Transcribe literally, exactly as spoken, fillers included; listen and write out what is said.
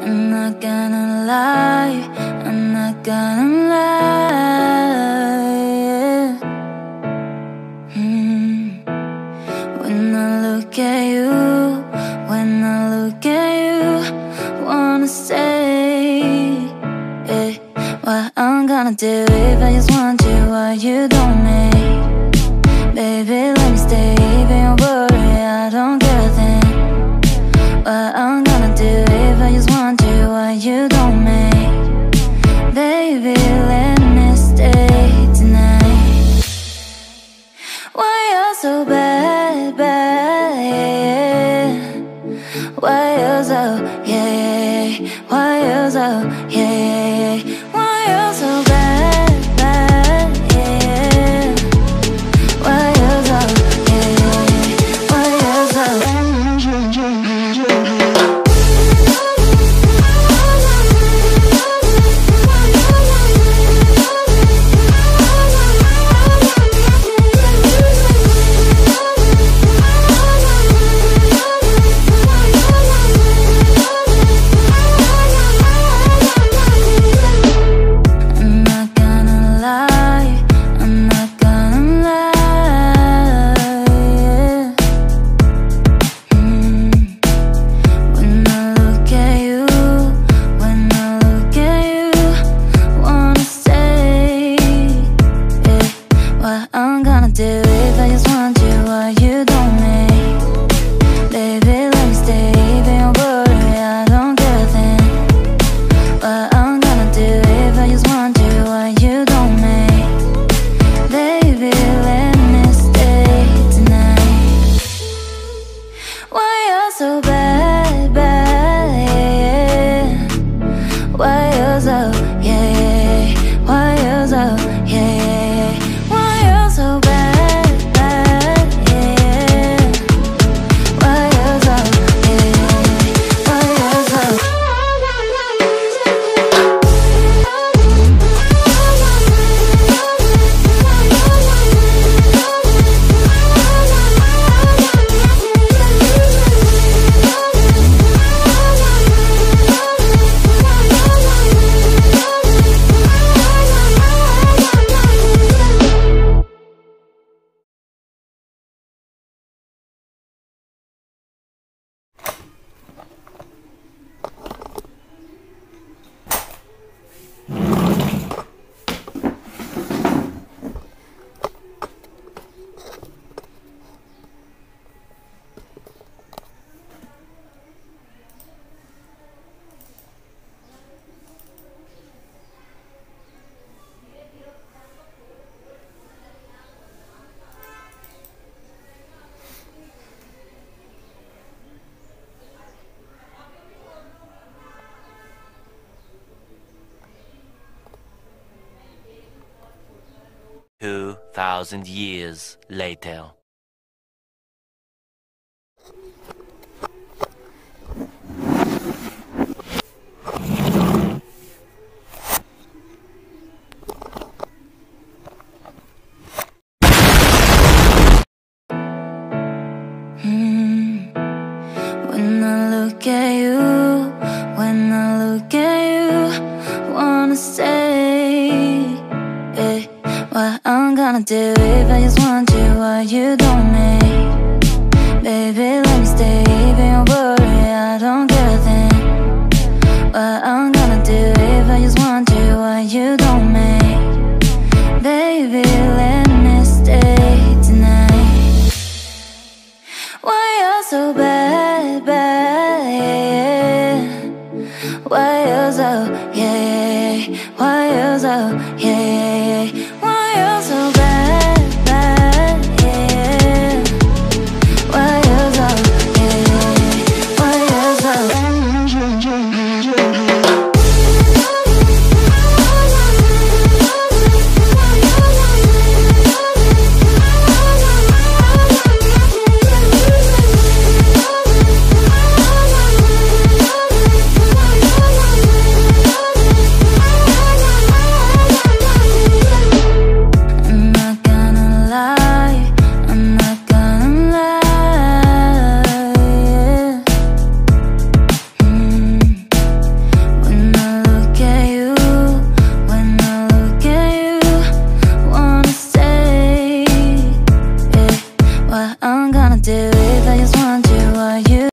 I'm not gonna lie, I'm not gonna lie. mm. When I look at you, when I look at you, wanna say, yeah, what I'm gonna do if I just want you, what you don't make. Baby, let me stay, don't worry, I don't care then. What I'm gonna do if I just want you, what you don't make. Baby, let me stay tonight. Why you're so bad, bad, yeah. Why you're so, yeah, yeah. Why you're so, yeah, yeah, yeah. Why you're so bad, bad, yeah. Why you're so, yeah, yeah. Why you're so. Two thousand years later. mm. When I look at you, when I look at you, wanna say, yeah. What I'm gonna do if I just want you, what you don't make. Baby, let me stay, don't worry, I don't care then. What I'm gonna do if I just want you, what you don't make. Baby, let me stay tonight. Why you're so bad, bad, yeah. Why you're so, yeah, yeah, yeah. Why you're so, yeah, yeah, yeah. Why you're so bad, bad, yeah. Why you're so, yeah, yeah, yeah. Why you're so. I'm gonna do it, I just want you, are you?